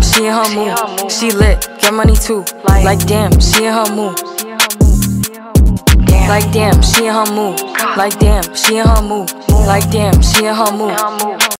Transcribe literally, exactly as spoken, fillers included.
she in her mood. She lit, get money too. Like damn, she in her mood. Like damn, she in her mood. Like damn, she in her mood. Like damn, she in her mood.